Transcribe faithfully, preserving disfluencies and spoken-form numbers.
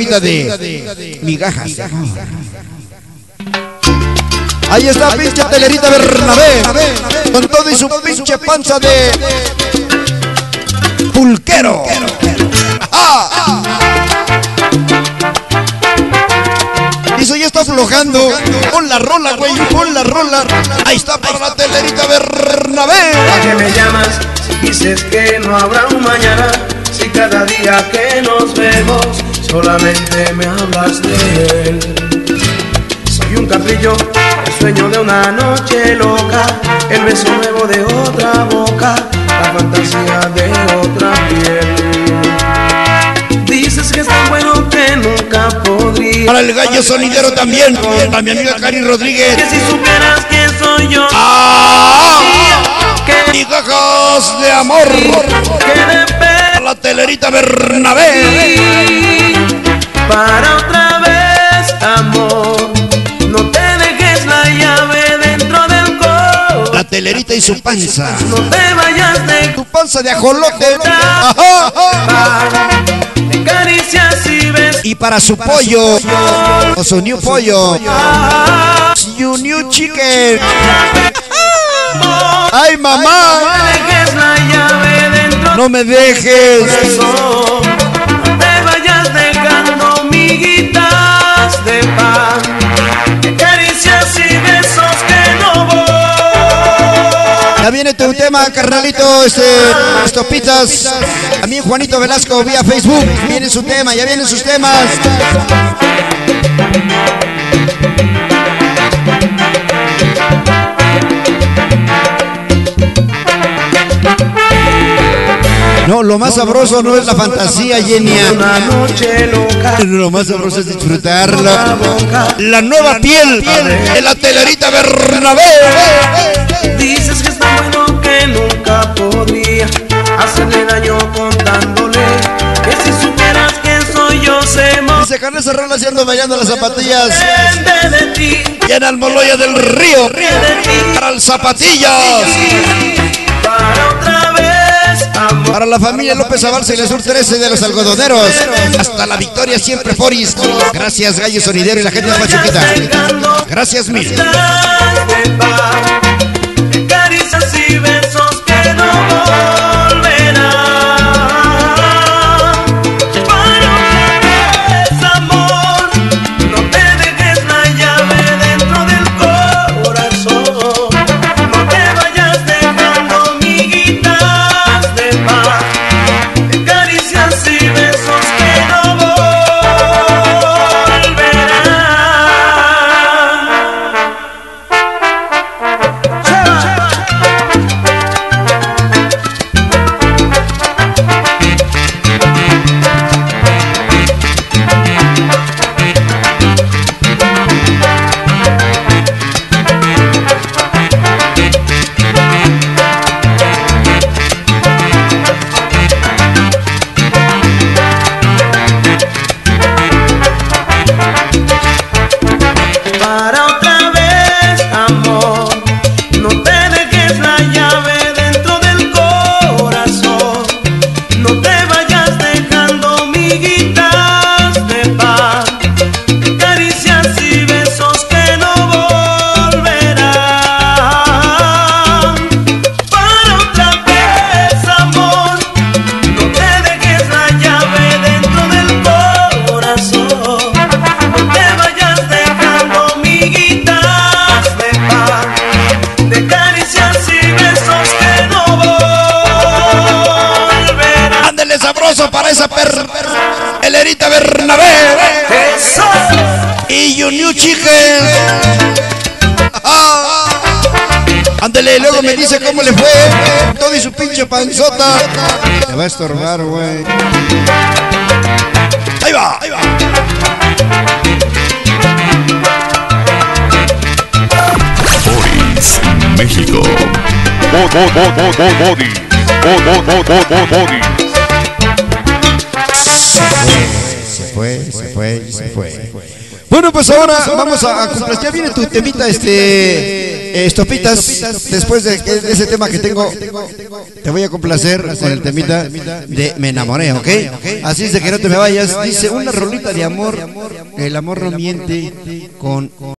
sopita de migajas de amor. Ahí está pinche Telerita Bernabé, con todo y su pinche panza de pulquero. ¡Ah! Dice, ya está aflojando. Pon la rola, güey, pon la rola. Ahí está para la Telerita Bernabé. ¿A qué me llamas si dices que no habrá un mañana? Si cada día que nos vemos solamente me hablas de él. Soy un capricho, el sueño de una noche loca, el beso nuevo de otra boca, la fantasía de otra piel. Dices que es tan bueno que nunca podría. Para el gallo sonidero también, para mi amiga Cari Rodríguez. Que si supieras quién soy yo. ¡Ah! Migajas de amor. Que la Telerita Bernabé. Para otra vez, amor, no te dejes la llave dentro del corazón. La Telerita y su panza. No te vayas de tu panza de ajolote. Te caricias y ves. Y para su pollo, o su new pollo, su new chicken. ¡Ay, mamá! No me dejes la llave dentro. No me dejes. No te vayas dejando miguitas de pan, caricias y besos que no voy. Ya viene tu tema, carnalito, este, estopitas. También Juanito Velasco vía Facebook. Viene su tema, ya vienen sus temas. No, lo más sabroso no es la fantasía, Yenia. Una noche loca. Lo más sabroso es disfrutarla. La nueva piel de la Telerita Bernabé. Dices que es tan bueno que nunca podría hacerle daño contándole que si supieras quién soy yo se mo. Dice Carles Serrano haciendo bailando las zapatillas. De ti. Y en Almoloya del Río. Para el Zapatillas. Para otra vez, amor. Para la familia López Abalza y la Sur trece de los algodoneros. Hasta la victoria siempre, Foris. Gracias, Gallo Sonidero y la gente de Pachuquita. Gracias mil. Caricias y besos que no volverán. Para otra vez, amor, no te dejes la llave dentro del corazón. No te vayas dejando miguitas de pan, caricias y besos que no volverán. Para otra vez, amor, no te dejes la llave dentro del corazón. No te vayas dejando miguitas de pan, caricias y besos que no volverán. Para otra vez, amor, no te dejes la llave dentro del corazón. No te vayas dejando miguitas de pan, de caricias y besos que no volverán. Ándele sabroso para esa per... Telerita Bernabé. Eso. Y you new chicken. Ah. Ándele, luego me dice cómo le fue. Todo y su pinche panzota. Te va a estorbar, güey. Ahí va, ahí va. Boris, México. Bo- bo- bo- bo- bo- Body. Bo- bo- bo- bo- bo- Body. Se fue, se fue, se fue, se fue. Bueno, Bueno, pues ahora vamos a, a cumplir. Ya viene tu temita, este, eh, Estopitas. Después de, de ese tema que tengo, te voy a complacer con el temita de Me Enamoré, ¿ok? Así es de que no te me vayas. Dice una rolita de amor. El amor no miente con